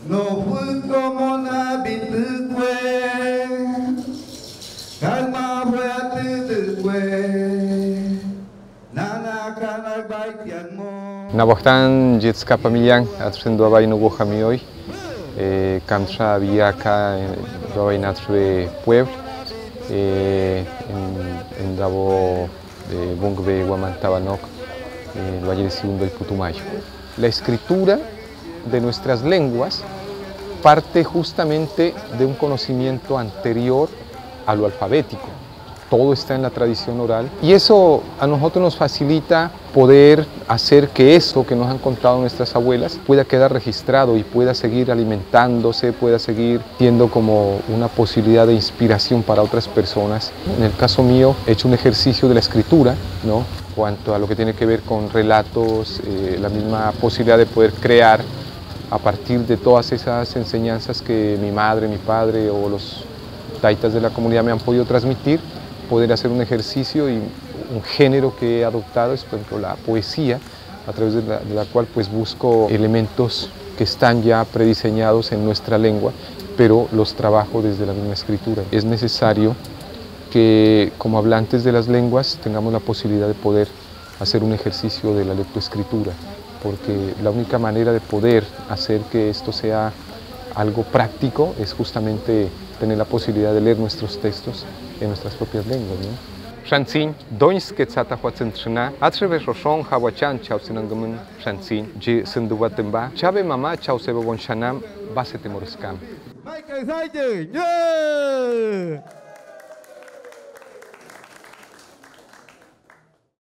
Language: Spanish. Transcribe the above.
No fue como na bitukwe, kalma fue a tutukwe, nana kanak baitian mo. Nahuatán Jetska Pamillan, atrasendo a Baino Guajami hoy, Camtra Villaca, Bainatre Pueblo, en Davo de Bungbe Guamantabanok, en el Valle de Segundo y Putumayo. La escritura de nuestras lenguas parte justamente de un conocimiento anterior a lo alfabético. Todo está en la tradición oral y eso a nosotros nos facilita poder hacer que esto que nos han contado nuestras abuelas pueda quedar registrado y pueda seguir alimentándose, pueda seguir siendo como una posibilidad de inspiración para otras personas. En el caso mío he hecho un ejercicio de la escritura, ¿no? Cuanto a lo que tiene que ver con relatos, la misma posibilidad de poder crear a partir de todas esas enseñanzas que mi madre, mi padre o los taitas de la comunidad me han podido transmitir, poder hacer un ejercicio y un género que he adoptado es, por ejemplo, la poesía, a través de la cual pues busco elementos que están ya prediseñados en nuestra lengua, pero los trabajo desde la misma escritura. Es necesario que como hablantes de las lenguas tengamos la posibilidad de poder hacer un ejercicio de la lectoescritura, porque la única manera de poder hacer que esto sea algo práctico es justamente tener la posibilidad de leer nuestros textos en nuestras propias lenguas, ¿no? Shansin, doins que tzata huatzentrina, atreves roshon hawachan chausinangamun shansin, je senduwatemba, chabe mama chausebe bonshanam, base temoroscam. Michael Sayer, yeah!